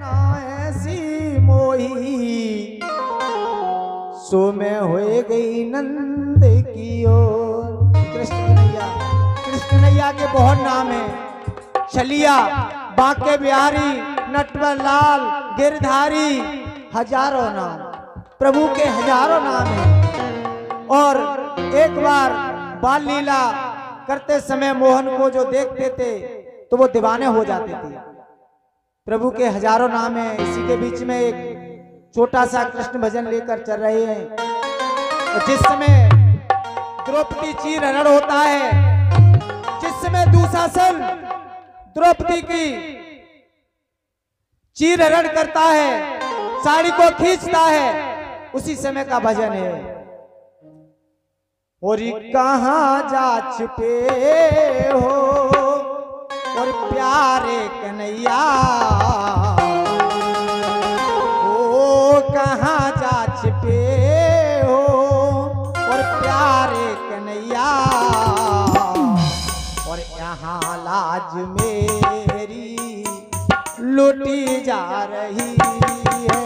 ना ऐसी मोही, सो में होए गई नंद की ओर। कृष्ण कन्हैया के बहुत नाम है। छलिया, बांके बिहारी, नटवर लाल, गिरधारी, हजारों नाम, प्रभु के हजारों नाम हैं। और एक बार बाल लीला करते समय मोहन को जो देखते थे तो वो दीवाने हो जाते थे। प्रभु के हजारों नाम हैं। इसी के बीच में एक छोटा सा कृष्ण भजन लेकर चल रहे हैं। और जिस समय द्रौपदी चीर हरण होता है, जिस समय दुशासन द्रौपदी की चीर हरण करता है, साड़ी को खींचता है, उसी समय का भजन है। और कहाँ जा छिपे हो और प्यारे कन्हैया, ओ कहाँ जा छिपे हो और प्यारे कन्हैया, और यहाँ लाज मेरी लुटी जा रही है।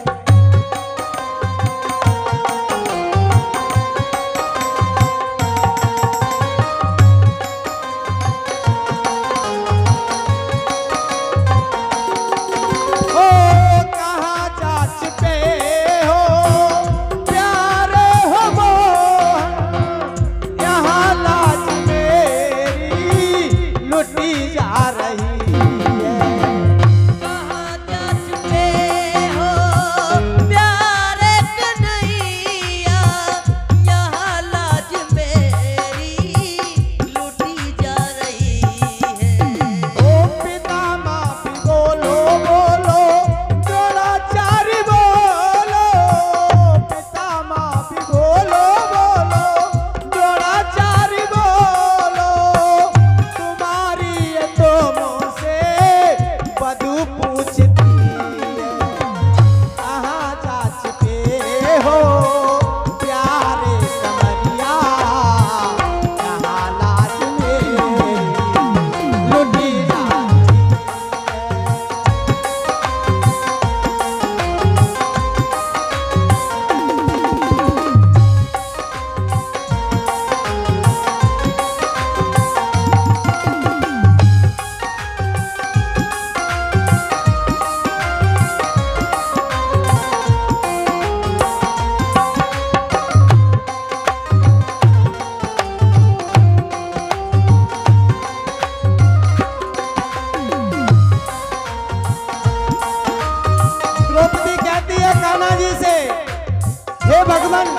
भगवान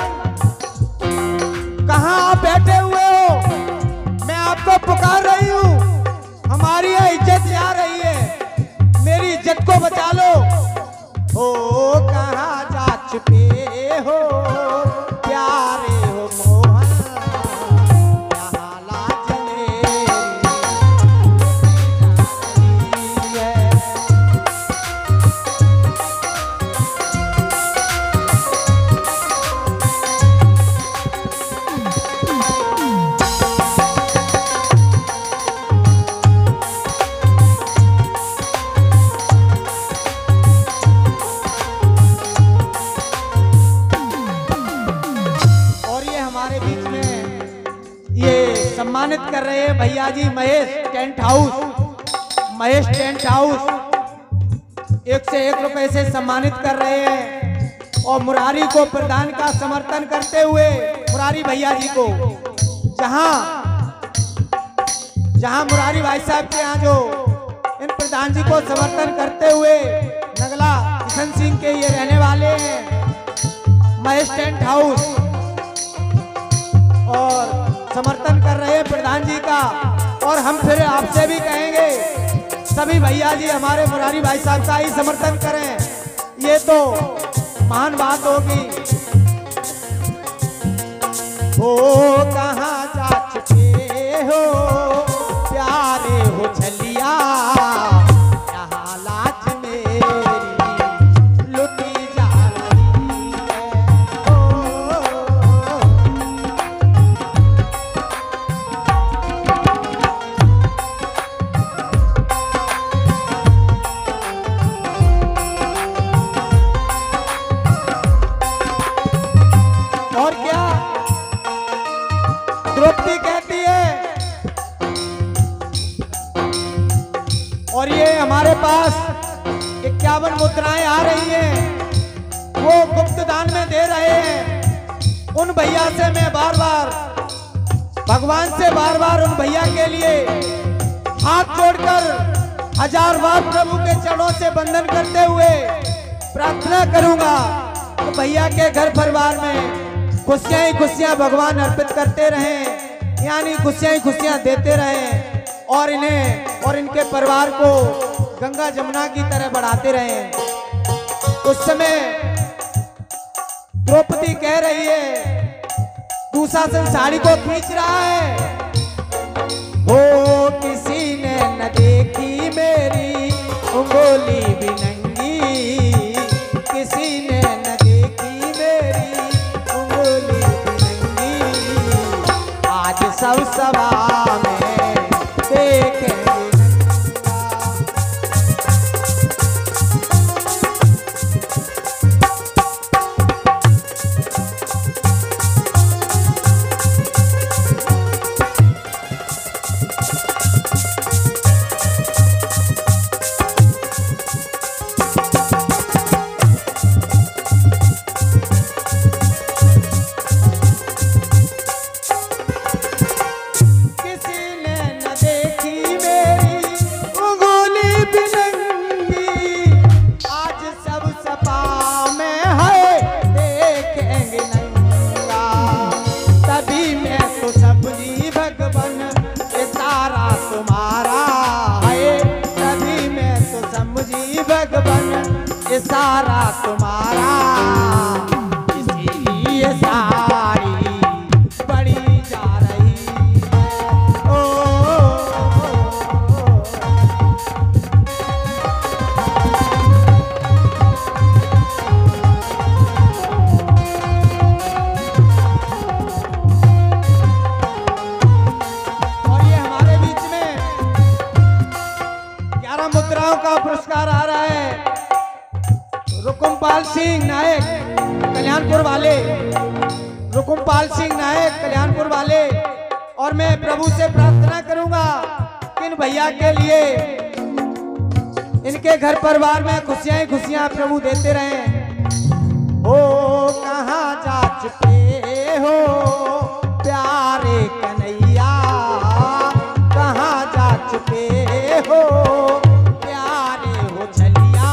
कहाँ आप बैठे हुए हो? मैं आपको पुकार रही हूँ। हमारी यह इज्जत जा रही है, मेरी इज्जत को बचा लो। ओ कहाँ जा छुपे हो प्यारे हो मोहन, यहाँ लाज मेरी है। सम्मानित कर रहे हैं भैया जी महेश टेंट हाउस 1 से 1 रुपए से सम्मानित कर रहे हैं। और मुरारी को प्रधान का समर्थन करते हुए मुरारी भैया जी को जहां मुरारी भाई साहब के यहाँ जो इन प्रधान जी को समर्थन करते हुए नगला किशन सिंह के ये रहने वाले हैं महेश टेंट हाउस, और समर्थन कर रहे हैं प्रधान जी का। और हम फिर आपसे भी कहेंगे सभी भैया जी हमारे मुरारी भाई साहब का ही समर्थन करें, ये तो महान बात होगी। ओ कहाँ जा चुके हो प्यारे हो छलिया, यहाँ लाज मेरी लुटी जा रही है। 51 मुद्राएं आ रही हैं, वो गुप्त दान में दे रहे हैं। उन भैया से मैं बार बार भगवान से बार बार उन भैया के लिए हाथ जोड़कर 1000 बार प्रभु के चरणों से वंदन करते हुए प्रार्थना करूंगा तो भैया के घर परिवार में खुशियां ही खुशियां भगवान अर्पित करते रहें, यानी खुशियां ही खुशियां देते रहें और इन्हें और इनके परिवार को गंगा जमुना की तरह बढ़ाते रहें। उस समय द्रौपदी कह रही है, दुशासन साड़ी को खींच रहा है, वो किसी ने न देखी मेरी उंगली भी नंगी, किसी ने न देखी मेरी उंगली भी नंगी, आज सब सभा में देखेंगे। सारा तुम्हारा इसीलिए सारी बड़ी जा रही है। और ये हमारे बीच में 11 मुद्राओं का पुरस्कार आ रहा है। रुकुमपाल सिंह नायक कल्याणपुर वाले, रुकुमपाल सिंह नायक कल्याणपुर वाले। और मैं प्रभु से प्रार्थना करूंगा कि इन भैया के लिए इनके घर परिवार में खुशियां ही खुशियां प्रभु देते रहें। ओ कहाँ जा चुके हो प्यारे कन्हैया, कहाँ जा चुके हो प्यारे हो छलिया,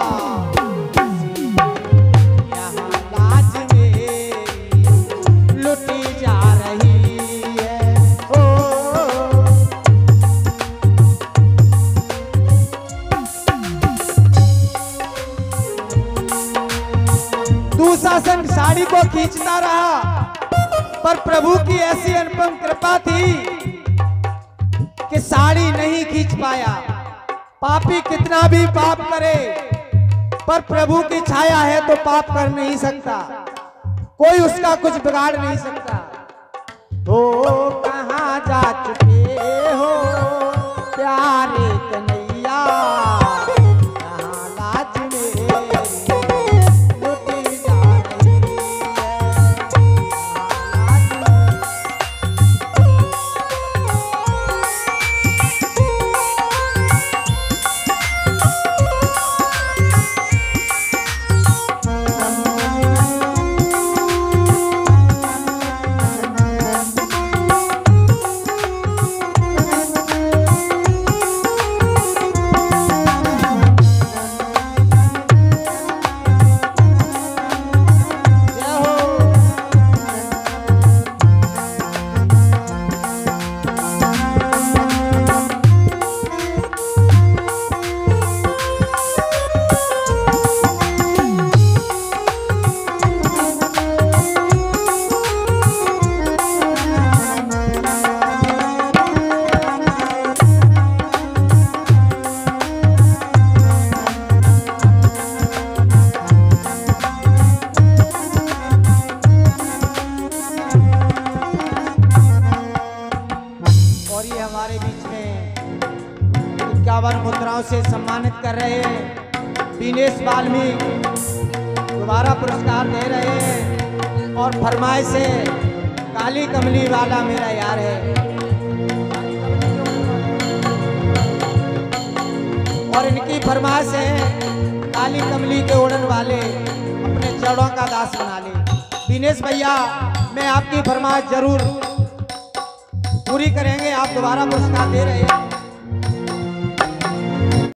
दुशासन साड़ी को खींचता रहा, पर प्रभु की ऐसी अनुपम कृपा थी कि साड़ी नहीं खींच पाया। पापी कितना भी पाप करे, पर प्रभु की छाया है तो पाप कर नहीं सकता, कोई उसका कुछ बिगाड़ नहीं सकता। तो कहाँ जा चुके हो प्यारे कन्हैया, कहाँ लाज मुद्राओं से सम्मानित कर रहे हैं। दिनेश वाल्मीकि दोबारा पुरस्कार दे रहे हैं। और फरमाइश से काली कमली वाला मेरा यार है। और इनकी फरमाइश है काली कमली के ओढ़न वाले अपने चरणों का दास बना ले। दिनेश भैया, मैं आपकी फरमाइश जरूर पूरी करेंगे। आप दोबारा पुरस्कार दे रहे हैं।